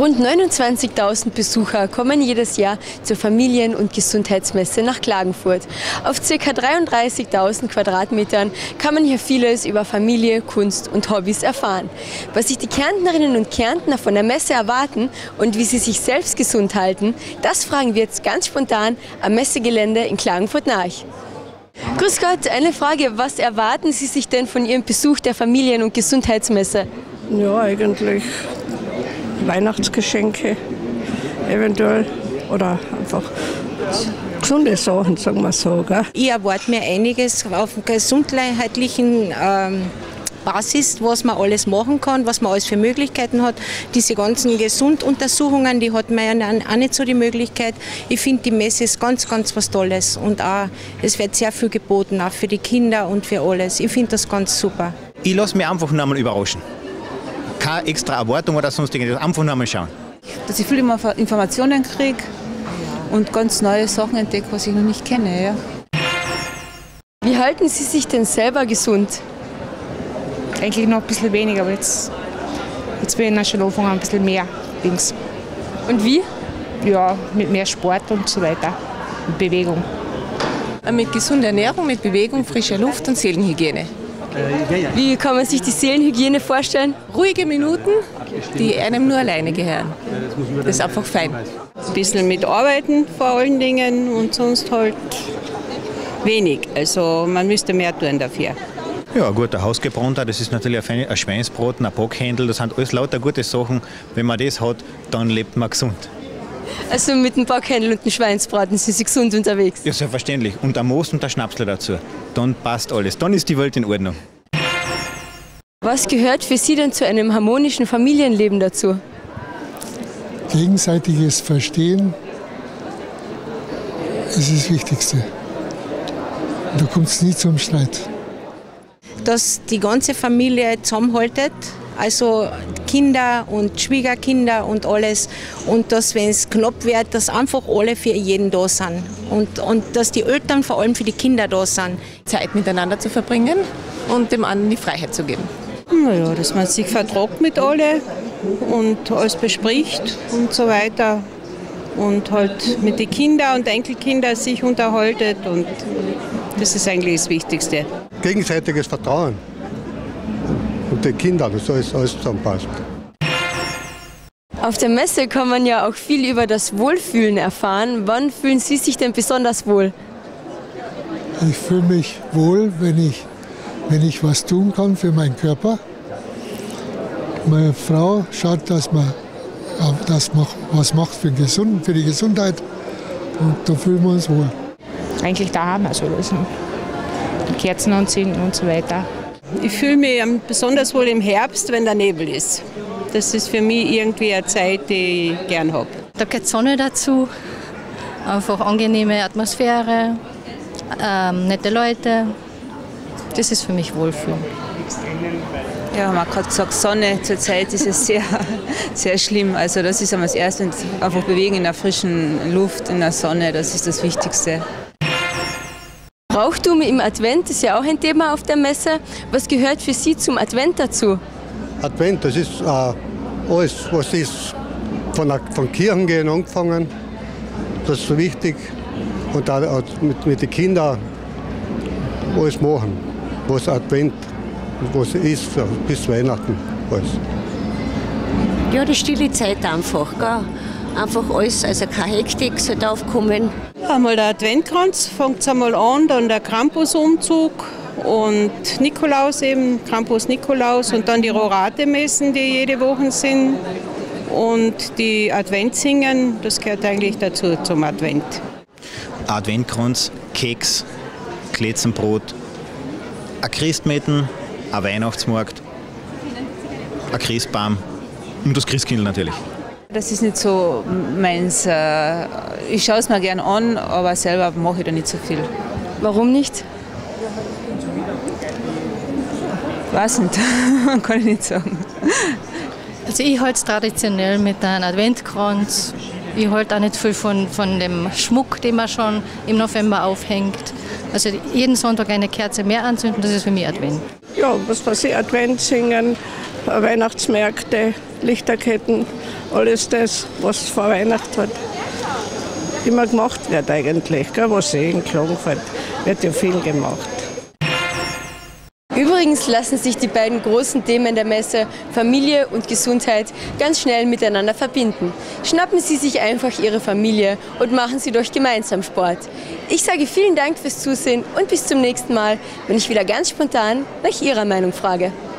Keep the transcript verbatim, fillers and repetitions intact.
Rund neunundzwanzigtausend Besucher kommen jedes Jahr zur Familien- und Gesundheitsmesse nach Klagenfurt. Auf ca. dreiunddreißigtausend Quadratmetern kann man hier vieles über Familie, Kunst und Hobbys erfahren. Was sich die Kärntnerinnen und Kärntner von der Messe erwarten und wie sie sich selbst gesund halten, das fragen wir jetzt ganz spontan am Messegelände in Klagenfurt-Narch. Grüß Gott, eine Frage, was erwarten Sie sich denn von Ihrem Besuch der Familien- und Gesundheitsmesse? Ja, eigentlich Weihnachtsgeschenke eventuell oder einfach gesunde Sachen, sagen wir so. Gell? Ich erwarte mir einiges auf gesundheitlichen ähm, Basis, was man alles machen kann, was man alles für Möglichkeiten hat. Diese ganzen Gesunduntersuchungen, die hat man ja auch nicht so die Möglichkeit. Ich finde, die Messe ist ganz, ganz was Tolles und auch, es wird sehr viel geboten, auch für die Kinder und für alles. Ich finde das ganz super. Ich lasse mich einfach noch einmal überraschen. Keine extra Erwartung oder sonstiges, einfach nur einmal schauen. Dass ich viele Informationen kriege und ganz neue Sachen entdecke, was ich noch nicht kenne. Ja. Wie halten Sie sich denn selber gesund? Eigentlich noch ein bisschen weniger, aber jetzt, jetzt bin ich schon angefangen, ein bisschen mehr links. Und wie? Ja, mit mehr Sport und so weiter, mit Bewegung. Mit gesunder Ernährung, mit Bewegung, frischer Luft und Seelenhygiene. Wie kann man sich die Seelenhygiene vorstellen? Ruhige Minuten, die einem nur alleine gehören. Das ist einfach fein. Ein bisschen mit Arbeiten vor allen Dingen und sonst halt wenig. Also man müsste mehr tun dafür. Ja, ein guter Hausgebrannter, das ist natürlich ein, ein Schweinsbraten, ein Backhändel, das sind alles lauter gute Sachen. Wenn man das hat, dann lebt man gesund. Also mit dem Backhändel und dem Schweinsbraten sind Sie gesund unterwegs? Ja, selbstverständlich. Und ein Moos und ein Schnapsel dazu. Dann passt alles. Dann ist die Welt in Ordnung. Was gehört für Sie denn zu einem harmonischen Familienleben dazu? Gegenseitiges Verstehen ist das Wichtigste. Da kommt es nie zum Streit. Dass die ganze Familie zusammenhaltet, also Kinder und Schwiegerkinder und alles. Und dass, wenn es knapp wird, dass einfach alle für jeden da sind. Und, und dass die Eltern vor allem für die Kinder da sind. Zeit miteinander zu verbringen und dem anderen die Freiheit zu geben. Naja, dass man sich vertragt mit alle und alles bespricht und so weiter. Und halt mit den Kindern und Enkelkindern sich unterhaltet. Und das ist eigentlich das Wichtigste. Gegenseitiges Vertrauen und den Kindern, dass alles, alles zusammenpasst. Auf der Messe kann man ja auch viel über das Wohlfühlen erfahren. Wann fühlen Sie sich denn besonders wohl? Ich fühle mich wohl, wenn ich, wenn ich was tun kann für meinen Körper. Meine Frau schaut, dass man das was macht für, gesund, für die Gesundheit und da fühlen wir uns wohl. Eigentlich daheim, also Kerzen anzünden und so weiter. Ich fühle mich besonders wohl im Herbst, wenn der Nebel ist. Das ist für mich irgendwie eine Zeit, die ich gern habe. Da gehört Sonne dazu, einfach angenehme Atmosphäre, ähm, nette Leute. Das ist für mich Wohlfühlen. Ja, man hat gerade gesagt, Sonne zurzeit ist es sehr, sehr schlimm. Also das ist einmal das Erste, einfach bewegen in der frischen Luft, in der Sonne, das ist das Wichtigste. Brauchtum im Advent ist ja auch ein Thema auf der Messe. Was gehört für Sie zum Advent dazu? Advent, das ist äh, alles, was ist von, der, von Kirchen gehen angefangen. Das ist so wichtig. Und auch mit, mit den Kindern alles machen, was Advent was ist, bis Weihnachten alles. Ja, die stille Zeit einfach. Gell? Einfach alles, also keine Hektik soll aufkommen. Einmal der Adventkranz, fängt es einmal an, dann der Krampusumzug und Nikolaus eben, Krampus Nikolaus und dann die Rorate-Messen, die jede Woche sind und die Adventssingen, das gehört eigentlich dazu zum Advent. Adventkranz, Keks, Kletzenbrot, ein Christmäten, ein Weihnachtsmarkt, ein Christbaum und das Christkindl natürlich. Das ist nicht so meins. Ich schaue es mir gerne an, aber selber mache ich da nicht so viel. Warum nicht? Weiß nicht, kann ich nicht sagen. Also ich halte es traditionell mit einem Adventkranz. Ich halte auch nicht viel von, von dem Schmuck, den man schon im November aufhängt. Also jeden Sonntag eine Kerze mehr anzünden, das ist für mich Advent. Ja, was weiß ich, Advent singen, Weihnachtsmärkte, Lichterketten, alles das, was vor Weihnachten hat, immer gemacht wird eigentlich, gell? Was eh in Klagenfurt wird ja viel gemacht. Übrigens lassen sich die beiden großen Themen der Messe, Familie und Gesundheit, ganz schnell miteinander verbinden. Schnappen Sie sich einfach Ihre Familie und machen Sie doch gemeinsam Sport. Ich sage vielen Dank fürs Zusehen und bis zum nächsten Mal, wenn ich wieder ganz spontan nach Ihrer Meinung frage.